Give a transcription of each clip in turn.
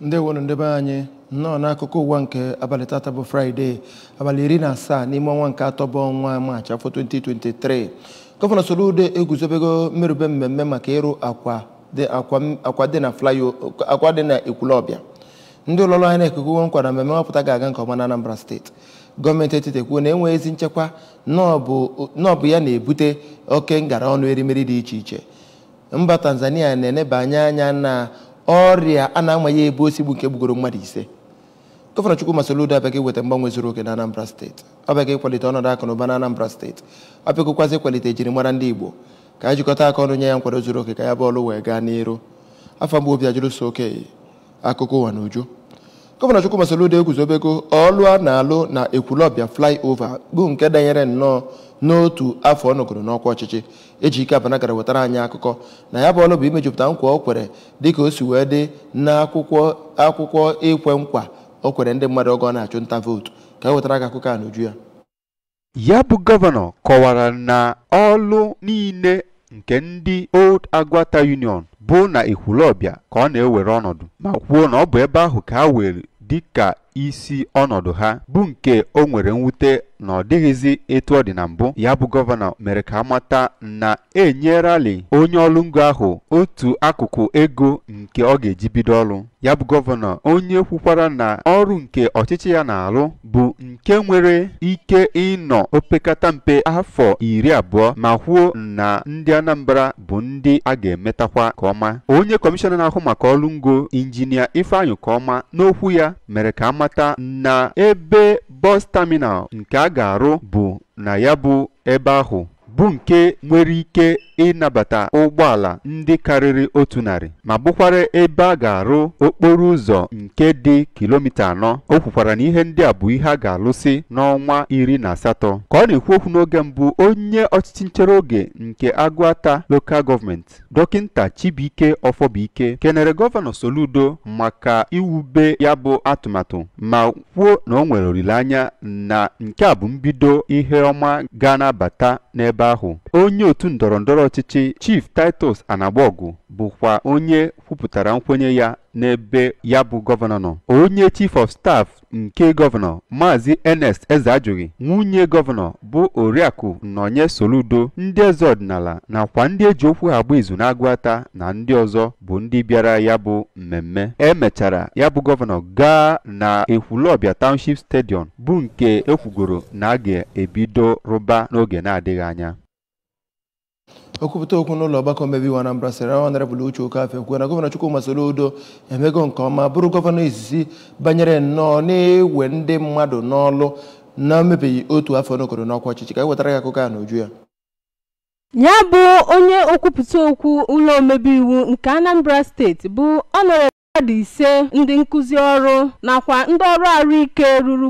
Ndewo ndebe anyị nọ n'akụkọ ụwa nke abalị tata bụ Friday abalị 17 n'ime ọnwa nke atọ bụ ọnwa Maachị afọ 2023. Gọvanọ Soludo eguzobego mmerube mmemme maka ịrụ akwa dị na akwa dị na Ekwulọbịa. Ndị ụlọọrụ anyị na-ekekuwe nkwa na mmemme ọpụta ga-aga nke ọma na Anambra steeti. Gọọmenti etiti ekwuo na enwe ezi nchekwa n'ọbụ ya na-ebute oke ngara ọnụ erimeri dị iche iche. Mba Tanzania na-enebanye anya na ọrịa a na-amaghị ebe osigbu nke gbugoro mmadụ 5. Gọvanọ Chukwuma Soludo abịaghị weta mgbanwe zuru oke na Anambra steeti. Ọ bịaghị ịkwalite ọnọdụ akụ na ụba na Anambra steeti. Ọ bịaghịkwazi ịkwalite ejirimara ndị Igbo ka a jikọta aka ọnụ nye ya nkwado zuru oke ka ya bụ ọrụ wee gaa n'iru. Afọ mgbe obi ajụrụ so oke akụkọ ụwa n'uju. Gọvanọ Chukwuma Soludo eguzobego ọlụ a na-alụ na Ekwulọbịa flyover bụ nke danyere nnọọ n'otu afọ ọnọgoro n'ọkwa ọchịchị. Ejike Abanagara wetara anyị akụkọ na ya bụ ọlụ bụ imejupụta nkwa o kwere dịka o si wee dị n'akwụkwọ ikwe nkwa o kwere ndị mmadụ oge ọ na-achụ nta vootu ka e wetara gị akụkọ a n'uju ya. Ya bụ gọvanọ kọwara na ọlụ niile nke ndị Old Agwata Union bụ na Ekwulọbịa ka ọ na-ewere ọnọdụ ma kwuo na ọ bụ ebe ahụ ka ha were dịka isi ọnọdụ ha bụ nke o nwere mwute na ọ dịghịzi etu ọ dị na mbụ. Ya bụ gọvanọ mere ka amata na enyerali onye ọrụ ngo ahụ otu akụkụ ego nke ọ ga-eji bido ọrụ. Ya bụ gọvanọ onye kwukwara na ọrụ nke ọchịchị ya na-alụ bụ nke nwere ike ịnọ opekata mpe afọ 20 ma kwuo na ndị Anambra bụ ndị a ga-emetakwa ka ọma. Onye kọmishọna na-ahụ maka ọrụ ngo injinia Ifeanyị ka ọma n'okwu ya mere ka amata na ebe bọs taminal nke a ga-arụ bụ na ya bụ ebe ahụ bụ nke nwere ike ịnabata ụgbọala ndị karịrị 100 ma bụkwara ebe a ga-arụ okporo ụzọ nke dị kilomita 4. O kwukwara na ihe ndị a bụ ihe a ga-alụsị n'ọnwa 18. Ka ọ na-ekwu okwu n'oge mbụ, onye ọchịchị nchere oge nke Agwata Local Government Dọkịnta Chibuike Ọfọbụike kenere gọvanọ Soludo maka iwube ya bụ atụmatụ ma kwuo na o nwere olileanya na nke a bụ mbido ihe ọma ga-anabata n'ebe ahụ. Onye otu ndọrọndọrọ ọchịchị Chief Titus Anagbogu bụkwa onye kwupụtara nkwenye ya n'ebe ya bụ gọvanọ nọ. Onye Chief of Staff nke gọvanọ Maazị Ernest Ezeajụghị, nwunye gọvanọ bụ Oriakụ Nonye Soludo, ndị eze ọdịnala nakwa ndị eji okwu ha agba izu na-Agwata na ndị ọzọ bụ ndị bịara ya bụ mmemme. Emechara ya bụ gọvanọ gaa na Ekwulọbịa Township Stadium bụ nke ekwugoro na a ga-ebido rụba n'oge na-adịghị anya. Okwupụta okwu n'ụlọ ọgbakọ mmebi iwu Anambra sịrị Honorable Uche Okafie kwuo na gọvanọ Chukwuma Soludo emego nke ọma bụrụ gọvanọ izizi banyere nnọọ na-ewe ndị mmadụ n'ọlụ na-emebeghị otu afọ n'okoro n'ọkwa ọchịchị. Ka e wetara ya akụkọ a n'uju ya. Ya bụ onye okwupụta okwu ụlọ omebe iwu nke Anambra steeti bụ Honorable mmadụ 5 ndị nkuzi ọrụ nakwa ndị ọrụ ahụike ruru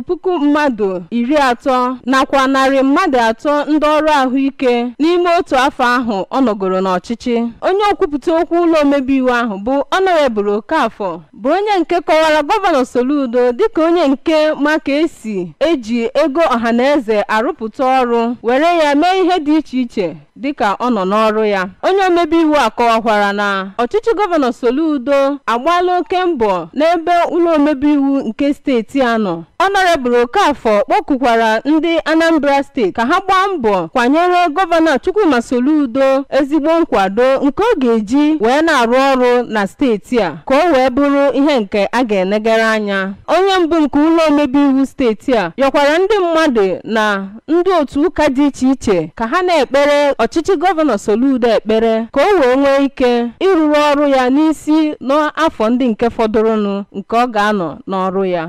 30,000 nakwa narị mmadụ 3 ndị ọrụ ahụike n'ime otu afọ ahụ ọ nọgoro n'ọchịchị. Onye okwupụta okwu ụlọ omebe iwu ahụ bụ Honorable Okafọ bụ onye nke kọwara gọvanọ Soludo dịka onye nke ma ka esi eji ego ọhaneze arụpụta ọrụ were ya mee ihe dị iche iche dịka ọ nọ n'ọrụ ya. Onye omebe iwu akọwakwara na ọchịchị gọvanọ Soludo agbaala oke mbọ n'ebe ụlọ omebe iwu nke steeti a nọ. Honorable Okafọ kpọkukwara ndị Anambra steeti ka ha gbaa mbọ kwanyere gọvanọ Chukwuma Soludo ezigbo nkwado nke ọ ga-eji wee na-arụ ọrụ na steeti a ka o wee bụrụ ihe nke a ga-enegara anya. Onye mbụ nke ụlọ omebe iwu steeti a yọkwara ndị mmadụ na ndị otu ụka dị iche iche ka ha na-ekpere ọchịchị gọvanọ Soludo ekpere ka o wee nwee ike ịrụrụ ọrụ ya n'isi n'afọ ndị nke fọdụrụnụ nke ọ ga-anọ n'ọrụ ya.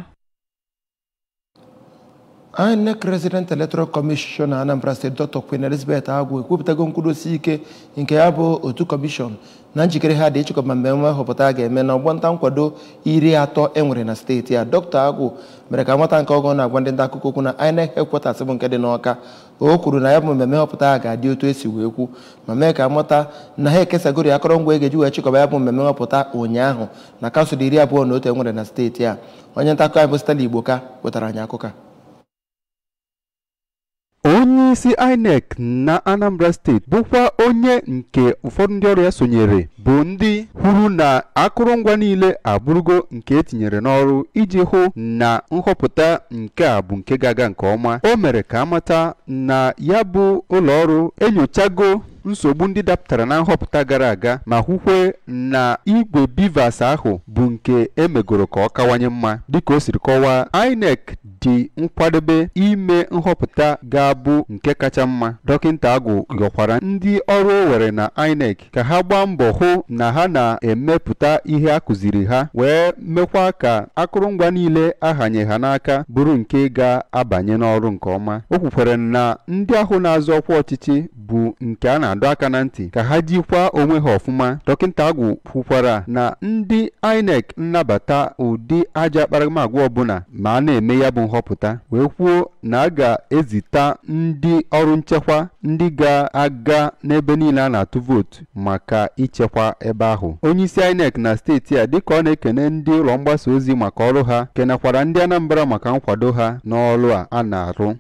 INEC Resident Electoral Commission Anambra State Dr. Queen Elizabeth Agwu ekwupụtago nkwudosi ike nke ya bụ otu kọmishọn na njikere ha dị ịchịkọba mmemme nhọpụta a ga-eme na ọgbanta nkwado 30 enwere na steeti a. Dr. Agwu mere ka nwata nke ọgọ na-agwa ndị nta akụkọ okwu na INEC headquarters bụ nke dị n'Awka. O kwuru na ya bụ mmemme nhọpụta a ga-adị otu esi wee kwu ma mee ka amata na ha ekesagoro akọrọngwa eji wee chịkọba ya bụ mmemme nhọpụta ụnyaahụ na kansụl 21 enwere na steeti a. Onye nta akụkọ anyị bụ Stella Igboka wetara anyị akụkọ. onye isi INEC na Anambra steeti bụkwa onye nke ụfọdụ ndị ọrụ ya sonyere bụ ndị hụrụ na akụrụngwa niile abụrụgo nke etinyere n'ọrụ iji hụ na nhọpụta nke a bụ nke ga-aga nke ọma. O mere ka amata na ya bụ ụlọ ọrụ enyochago nsogbu ndị dapụtara na nhọpụta gara aga ma hụkwe na igwe BVAS ahụ bụ nke emegoro ka ọ kawanye mma. Dịka o siri kọwaa, INEC dị nkwadebe ime nhọpụta ga-abụ nke kacha mma. Dọkịnta Agụ yọkwara ndị ọrụ o were na INEC ka ha gbaa mbọ hụ na ha na-emepụta ihe a kụziri ha wee mekwa ka akụrụngwa niile ahanye ha n'aka bụrụ nke ga-abanye n'ọrụ nke ọma. O kwukwara na ndị ahụ na-azọ ọkwa ọchịchị bụ nke a na-adọ aka na ntị ka ha jikwa onwe ha ọfụma. Dọkịnta Agụ kwukwara na ndị INEC nnabata ụdị aja akparamagwa ọbụla ma a na-eme ya bụ nhọpụta, wee kwuo na a ga-ezita ndị ọrụ nchekwa ndị ga-aga n'ebe niile a na-atụ vootu maka ichekwa ebe ahụ. Onye isi INEC na steeti a, dịka ọ na-ekene ndị ụlọ mgbasa ozi maka ọrụ ha, kenekwara ndị Anambra maka nkwado ha n'ọrụ a na-arụ.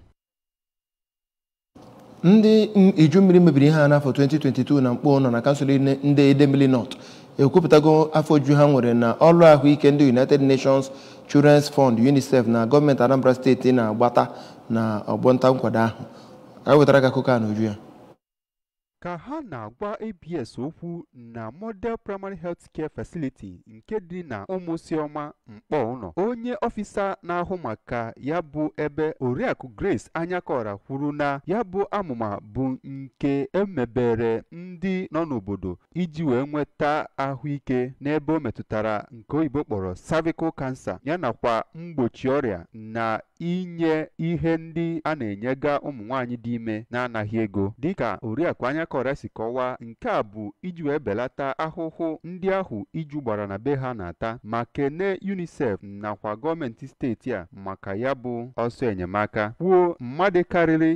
Ndị iju mmiri mebiri ha n'afọ 2022 na mkpọ nọ na kansụl ndị Idemili North ekwupụtago afọ ju ha nwere na ọrụ ahụike ndị United Nations Children's Fund UNICEF na gọọmenti Anambra steeti na-agbata na ọgbọnta nkwado ahụ. Ka wetara ka akụkọ a n'uju ya. Ka ha na-agwa ABS okwu na Model Primary Health Care Facility nke dị na Ụmụsiọma Mkpọ ụnọ, onye ọfịsa na-ahụ maka ya bụ ebe Oriakụ Grace Anyakọra kwuru na ya bụ amụma bụ nke emebere ndị nọ n'obodo iji wee nweta ahụike n'ebe o metụtara nke oyibo kpọrọ cervical cancer ya nakwa mgbochi ọrịa na inye ihe ndị a na-enyega ụmụ nwaanyị dị ime na-anaghị ego. Dịka Oriakụ Anyakọra si kọwaa, nke a bụ iji wee belata ahụhụ ndị ahụ iju gbara na be ha na-ata ma kene UNICEF nakwa gọọmenti steeti a maka ya bụ ọsọ enyemaka. Kwuo mmadụ karịrị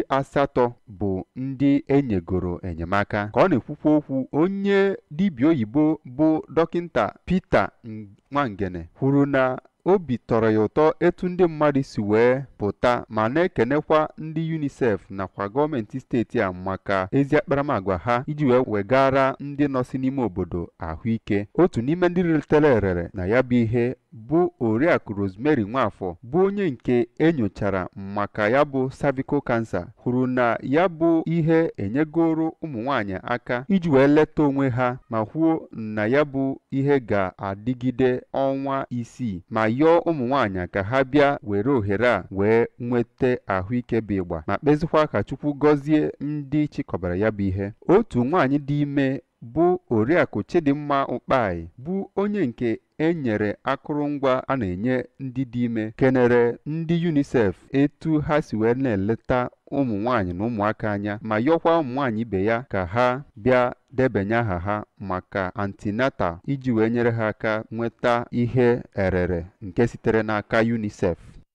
80 bụ ndị enyegoro enyemaka. Ka ọ na-ekwukwa okwu, onye dibịa oyibo bụ Dọkịnta Peter Nwangene kwuru na obi tọrọ ya ụtọ etu ndị mmadụ si wee pụta ma na-ekenekwa ndị UNICEF nakwa gọọmenti steeti a maka ezi akparamagwa ha iji wee wegara ndị nọsi n'ime obodo ahụike. Otu n'ime ndị ritere erere na ya bụ ihe bụ Oriakụ Rosemary Nwafọ bụ onye nke enyochara maka ya bụ cervical cancer, kwuru na ya bụ ihe enyegoro ụmụ nwaanyị aka iji wee leta onwe ha ma kwuo na ya bụ ihe ga-adịgide ọnwa 6 ma yọọ ụmụ nwaanyị ka ha bịa were ohere a wee nweta ahụike bụ ịgba ma kpezikwa ka Chukwu gọzie ndị chịkọbara ya bụ ihe. Otu nwaanyị dị ime bụ Oriakụ Chidimma Ụkpai bụ onye nke enyere akụrụngwa a na-enye ndị dị ime kenere ndị UNICEF etu ha si wee na-eleta ụmụ nwaanyị na ụmụaka anya ma yọkwa ụmụ nwaanyị ibe ya ka ha bịa debanye aha ha maka antenatal iji wee nyere ha aka nweta ihe erere nke sitere n'aka UNICEF.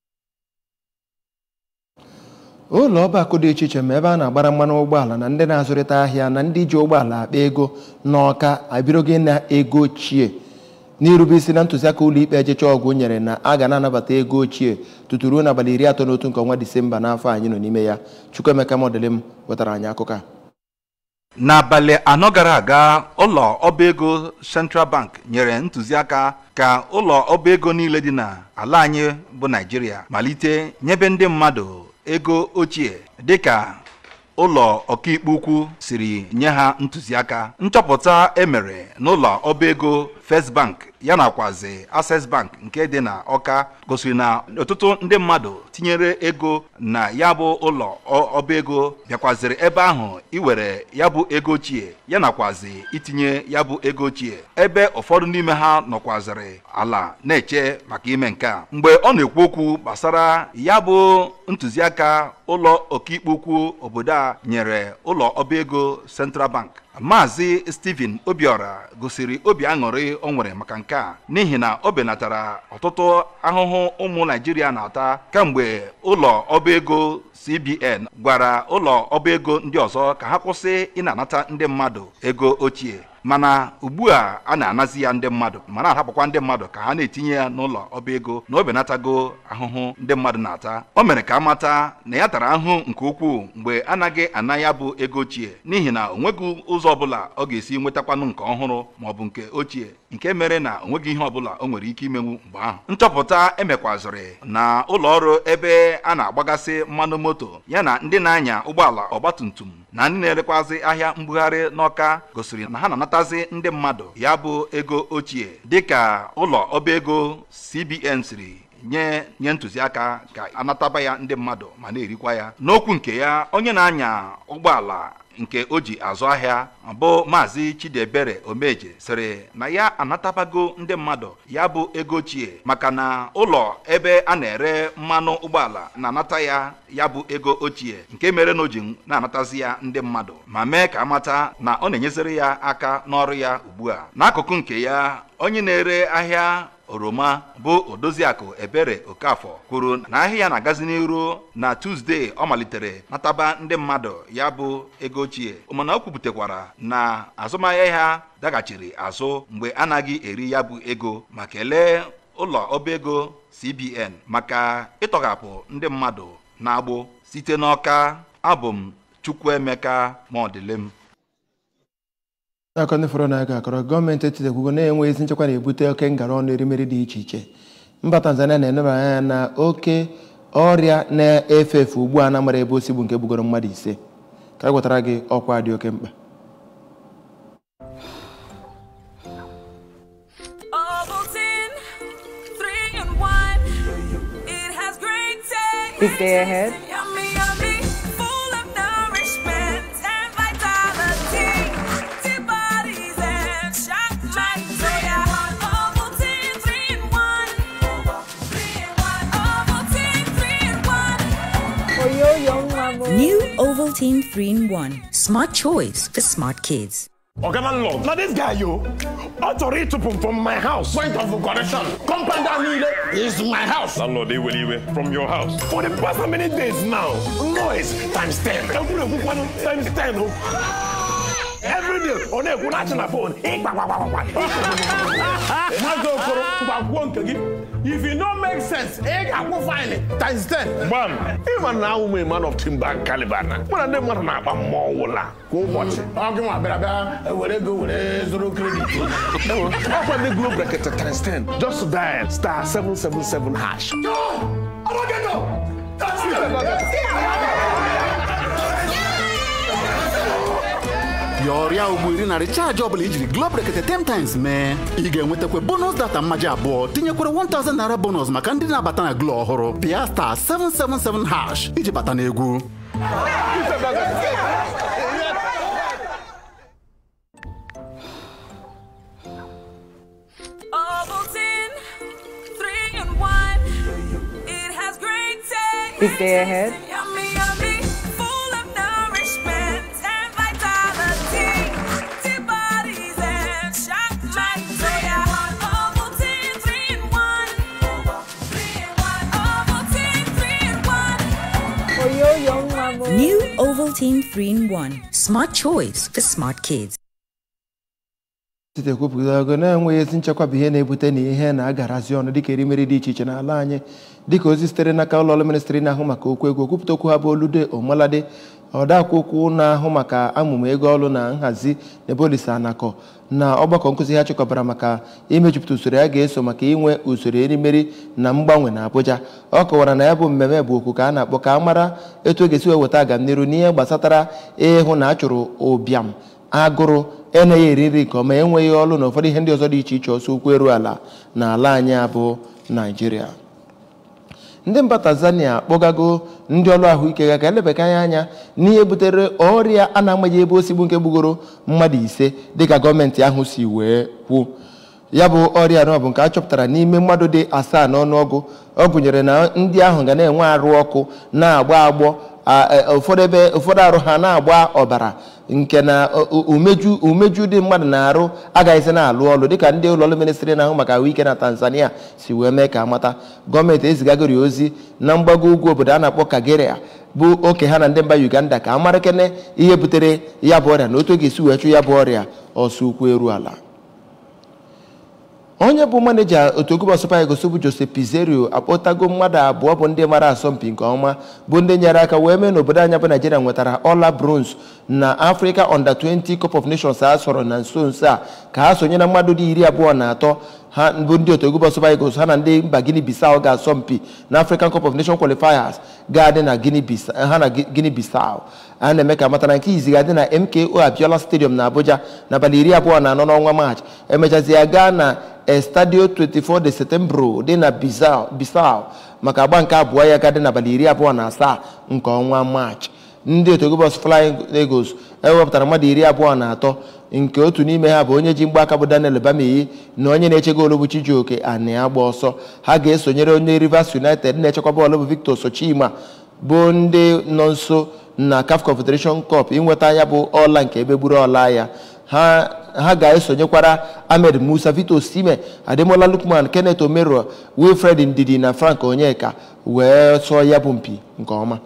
Ụlọ ọba akụ dị iche iche ma ebe a na-agbara mmanụ ụgbọala na ndị na-azụrịta ahịa na ndị ji ụgbọala akpa ego n'Ọka abirogo na ego ochie n'irube isi na ntụziaka ụlọ ikpe ejecha ọgwụ nyere na a ga na-anabata ego ochie tutu ruo n'abalị 31 nke ọnwa Disemba n'afọ anyị nọ n'ime ya. Chukwuemeka Modelim wetara anyị akụkọ. N'abalị 4 gara aga, ụlọ ọba ego Central Bank nyere ntụziaka ka ụlọ ọba ego niile dị na ala anyị bụ Nigeria malite nyebe ndị mmadụ ego ochie dịka ụlọ ọkaikpe ukwu siri nye ha ntụziaka. Nchọpụta emere n'ụlọ ọba ego First Bank ya nakwazi Access Bank nke dị na Ọka gosiri na ọtụtụ ndị mmadụ tinyere ego na ya bụ ụlọ ọba ego bịakwaziri ebe ahụ iwere ya bụ ego ochie ya nakwazi itinye ya bụ ego ochie, ebe ụfọdụ n'ime ha nọkwaziri ala na-eche maka ime nke a. Mgbe ọ na-ekwu okwu gbasara ya bụ ntụziaka ụlọ ọkaikpe ukwu obodo a nyere ụlọ ọba ego Central Bank, Maazị Stephen Obiora gosiri obi aṅụrị o nwere maka nke a n'ihi na o benatara ọtụtụ ahụhụ ụmụ Naịjirịa na-ata kemgbe ụlọ ọba ego CBN gwara ụlọ ọba ego ndị ọzọ ka ha kwụsị ịnanata ndị mmadụ ego ochie. mana ugbu a na-anazi ya ndị mmadụ mana ahapụkwa ndị mmadụ ka ha na-etinye ya n'ụlọ ọba ego na o benatago ahụhụ ndị mmadụ na-ata. O mere ka amata na ya tara ahụhụ nke ukwuu mgbe anaghị ana ya bụ ego ochie n'ihi na o nweghị ụzọ ọbụla ọ ga-esi nwetakwanụ nke ọhụrụ maọbụ nke ochie, nke mere na o nweghị ihe ọbụla o nwere ike imenwu mgbe ahụ. Nchọpụta emekwazịrị na ụlọ ọrụ ebe a na-agbagasị mmanụ moto ya na ndị na-anya ụgbọala ọgbatumtum na ndị na-erekwazi ahịa mbugharị n'Ọka gosiri na ha na-anatazi ndị mmadụ ya bụ ego ochie dịka ụlọ ọba ego CBN siri nye ntụziaka ka anataba ya ndị mmadụ ma na-erikwa ya. N'okwu nke ya, onye na-anya ụgbọala nke o ji azụ ahịa bụ Maazị Chidiebere Omeje sịrị na ya anatabago ndị mmadụ ya bụ ego ochie maka na ụlọ ebe a na-ere mmanụ ụgbọala na-anata ya bụ ego ochie, nke mere na o ji na-anatazi ya ndị mmadụ ma mee ka amata na ọ na-enyeziri ya aka n'ọrụ ya ugbu a. N'akụkụ nke ya, onye na-ere ahịa oroma bụ Odoziakụ Ebere Okafọ kwuru na ahịa ya na-agazi n'iru na Tuzdee ọ malitere nataba ndị mmadụ ya bụ ego ochie, mana o kwupụtakwara na azụmahịa ha daghachiri azụ mgbe anaghị eri ya bụ ego ma kelee ụlọ ọba ego CBN maka ịtọghapụ ndị mmadụ na-agbụ site n'Ọka. Abụ m Chukwuemeka Maọdịlem. N'aka ndị fọrọ na-aga akọrọ gọọmenti etiti ekwugo na-enwe ezi nchekwa na-ebute oke ngara ọnụ erimeri dị iche iche. Mba Tanzania na-eneba anya na oke ọrịa na-efe efe ugbu a na-amara ebe osi bụ nke bugoro mmadụ 5. Ka gwatara gị ọkwa dị oke mkpa. Big day ahead. New Ovaltine 3-in-1. Smart choice for smart kids. Okay, landlord. Now this guy, yo, authority to put from my house. Point of correction. Compound that is my house. Landlord, they will leave from your house. For the past how many days now? Noise times 10. Times 10. Every day, on a good phone. If it don't make sense, I will find it. Times 10. Bam. Even now, I'm a man of timber caliber. When I never know about more, go watch it. I'm going to go with a zero credit. Open the globe bracket at times 10. Just dial star 777 hash. No! I don't get no! That's it! Your ugbu na recharge ọbụla ijiri Globe Rekete 10 times mee. Ị ga-enwetakwa bonus data mmaji abụọ, tinyekwara 1000 naira bonus maka ndị na-abata na Glo ọhụrụ. Pịa star 777 hash iji bata n'egwu. Big day ahead. New Ovaltine 3-in-1. Smart choice for smart kids. Site kwupụtago na-enweghị ezi nchekwa bụ ihe na-ebute na ihe na-agarazi ọnụ dịka erimeri dị iche iche n'ala anyị dịka ozi sitere n'aka ụlọ ọrụ ministri na-ahụ maka okwu ego. Kwupụta okwu ha bụ Olude Omalade, ọdaakwụkwọ na-ahụ maka amụma ego ọrụ na nhazi n'Ebolisi Anakọ na ọgbakọ nkụzi ha chịkọbara maka imejupụta usoro ya ga-eso maka inwe usoro erimeri na mgbanwe na Abuja. Ọ kọwara na ya bụ mmemme bụ okwu ka a na-akpọ ka a mara etu ga-esi weweta agamniru n'ihe gbasatara ịhụ na a chụrụ ụbịam, agụrụ, eneghị eri nri nke ọma, enweghị ọrụ na ụfọdụ ihe ndị ọzọ dị iche iche ọsọ ukwu eru ala n'ala anyị abụ Naịjirịa. Ndị mba Tanzania kpọgago ndị ọrụ ahụike ga elebekanye anya n'ihe butere ọrịa a na-amaghị ebe osigbu nke gbugoro mmadụ 5 dịka gọọmenti ahụ si wee kwuo. Ya bụ ọrịa na ọ bụ nke a chọpụtara n'ime mmadụ dị 7 n'ọnụọgụ. Ọ gụnyere na ndị ahụ ga na-enwe arụ ọkụ na-agba agbọ, ụfọdụ arụ ha na-agba ọbara, nke na umeju dị mmadụ na-arụ agaghịzi na-alụ ọlụ dịka ndị ụlọ ọrụ ministri na-ahụ maka ahụike na Tanzania si wee mee ka amata. Gọọmenti ezigagori ozi na mgbago ugwu obodo a na-akpọ Kagera bụ oke ha na ndị mba Uganda ka amarakene ihe butere ya bụ ọrịa na otu ga-esi wee chụ ya bụ ọrịa ọsọ ukwu eru ala. Onye bụ maneja otu Ekwulọbịa Super Eagles bụ Jose Pizarro akpọtago mmadụ abụọ bụ ndị mara asọmpi nke ọma bụ ndị nyere aka wee mee n'obodo anya bụ Nigeria nwetara ọla bronze na Africa Under-20 Cup of Nations a sọrọ na nso nso a ka ha sonye na mmadụ dị 23 ha bụ ndị otu Ekwulọbịa Super Eagles ha na ndị mba Guinea-Bissau ga-asọmpi na African Cup of Nations qualifiers ga-adị na Guinea-Bissau. A na-eme ka mata na nke izi ga-adị na MKO Abiola Stadium na Abuja n'abalị 24 n'ọnwa Maachị. Emechazi ya gaa na Estadio 24 de Setembro dị na Bissau maka agba nke abụọ ya ga-adị n'abalị 27 nke ọnwa Maachị. Ndị otu Ekwulọbịa Flying Eagles ewepụtara mmadụ 23 nke otu n'ime ha bụ onye ji mgbaaka bụ Daniel Bameyi na onye na-eche goolu bụ Chijioke Ani agba ọsọ. Ha ga-esonyere onye Rivers United na-echekwa bọọlụ bụ Victor Sochima bụ ndị nọ nso na CAF Confederation Cup inweta ya bụ ọla nke ebe gburu ọla ya. Ha ga-esonyekwara Ahmed Musa, Vito Sime, Ademola Lukman, Kenneth Omero, Wilfred Ndidi na Frank Onyeka wee sọ ya bụ mpi nke ọma.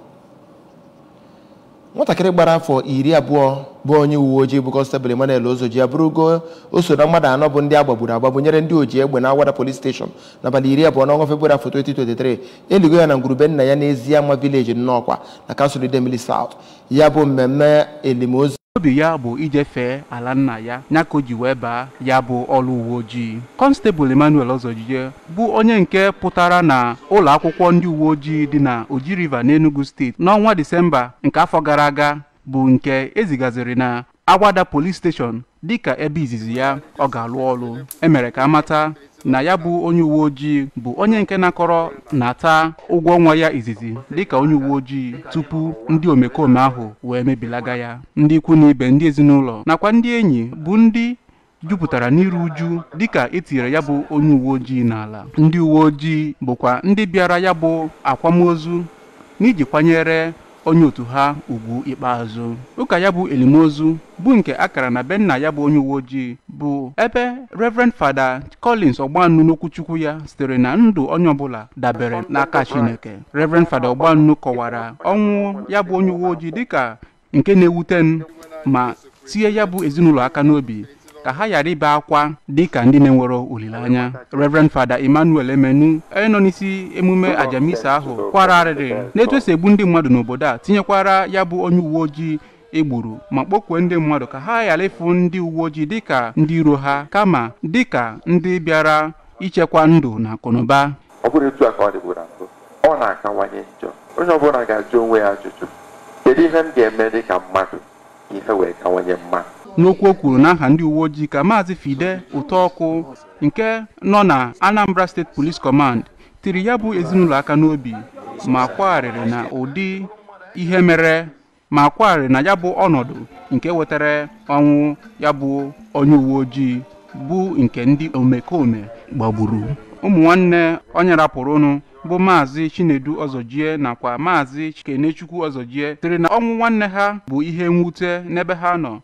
Nwatakịrị gbara afọ 20 bụ onye uwe ojii bụ Constable Emmanuel Ozoji abụrụgo o so na mmadụ 4 bụ ndị agbagburu agbagbu nyere ndị oji egbe na Awada Police Station n'abalị 20 n'ọnwa Febụwarị 2023. Eligo ya na ngwurube nna ya n'Eziama Village Nnọkwa na Kansụl Idemili South. Ya bụ mmemme elimozu obi ya bụ ijefe ala nna ya nyaka o ji wee baa ya bụ ọrụ uwe ojii. Constable Emmanuel Ozoji bụ onye nke pụtara na ụlọ akwụkwọ ndị uwe ojii dị na Oji River n'Enugu steeti n'ọnwa Disemba nke afọ gara aga bụ nke ezigaziri na Awada Police Station dịka ebe izizi ya ọ ga-alụ ọrụ. Emere ka amata na ya bụ onye uwe ojii bụ onye nke nakọrọ na-ata ụgwọ ọnwa ya izizi dịka onye uwe ojii tupu ndị omekome ahụ wee mebilaga ya. Ndị ikwu na ibe, ndị ezinụlọ nakwa ndị enyi bụ ndị jupụtara n'iru uju dịka etinyere ya bụ onye uwe ojii n'ala. Ndị uwe ojii bụkwa ndị bịara ya bụ akwamozu n'iji kwanyere onye otu ha ugwu ikpeazụ. Ụka ya bụ elimozu bụ nke akara na be nna ya bụ onye uwe ojii bụ ebe Reverend Father Collins Ogbannu n'okwuchukwu ya sitere na ndụ onye ọbụla dabere n'aka Chineke. Reverend Father Ogbannu kọwara ọnwụ ya bụ onye uwe ojii dịka nke na-ewute ma tie ya bụ ezinụlọ aka n'obi ka ha ghara ibe akwa dịka ndị na-enwere olileanya. Reverend Father Emmanuel Emenu nọ n'isi emume ajamisa ahụ kwara arịrị n'etu esi egbu ndị mmadụ n'obodo a, tinyekwara ya bụ onye uwe ojii egburu ma kpọkwuo ndị mmadụ ka ha ghara ịfụ ndị uwe ojii dịka ndị iro ha kama dịka ndị bịara ichekwa ndụ na akụnụba. Ọ bụrụ etu a ka ọ dịbụ na mbụ, ọ na-akawanye njọ. Onye ọbụla ga-ajụ onwe ya ajụjụ, kedu ihe m ga-eme dịka mmadụ ka ihe wee kawanye mma? N'okwu o kwuru n'aha ndị uwe ojii ka Maazị Fide Ụtọọkụ nke nọ na Anambra State Police Command tiri ya bụ ezinụlọ aka n'obi ma kwagharịrị na ụdị ihe mere ma kwagharịrị na ya bụ ọnọdụ nke wetara ọnwụ ya bụ onye uwe ojii bụ nke ndị omekome gbagburu. Ụmụ nwanne onye rapụrụnụ bụ Maazị Chinedu Ozojie nakwa Maazị Kenechukwu Ozojie tiri na ọnwụ nwanne ha bụ ihe mwute n'ebe ha nọ.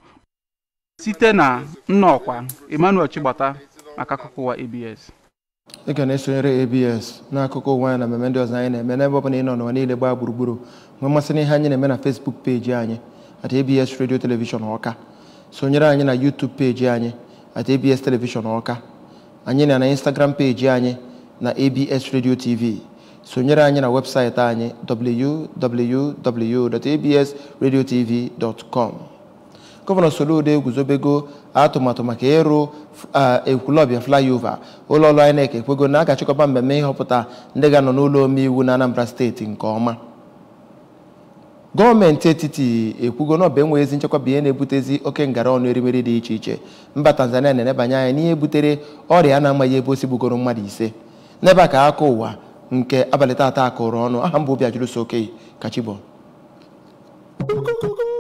Site na Nnọkwa, Emmanuel Chigbata maka Akụkọ Ụwa ABS. Ị ga na-esonyere ABS n'akụkọ ụwa na mmemme ndị ọzọ anyị na-eme n'ebe ọ bụla ị nọ n'ụwa niile gbaa gburugburu. Nwee mmasị n'ihe anyị na-eme na Facebook peji anyị at ABS Radio Television Ọka. Sonyere anyị na YouTube peji anyị at ABS Television Ọka. Anyị na Instagram peji anyị na ABS Radio TV. Sonyere anyị na webụsaịtị anyị www.absradiotv.com. Gọvanọ Soludo eguzobego atụmatụ maka ịrụ Ekwulọbịa flyover. Ụlọ ọrụ INEC ekwego na a ga-achịkọba mmemme ịhọpụta ndị ga-anọ n'ụlọ omeiwu na Anambra steeti nke ọma. Gọọmenti etiti ekwugo na ọ bụ enwe ezi nchekwa bụ ihe na-ebutezi oke ngara ọnụ erimeri dị iche iche. Mba Tanzania na-enebanye anya n'ihe butere ọrịa na-amaghị ebe o si gbugoro mmadụ 5. N'ebe a ka Akụkọ Ụwa nke abalị tata akụrụ ọnụ. Aha m bụ Obiajulu Soke Kachibon.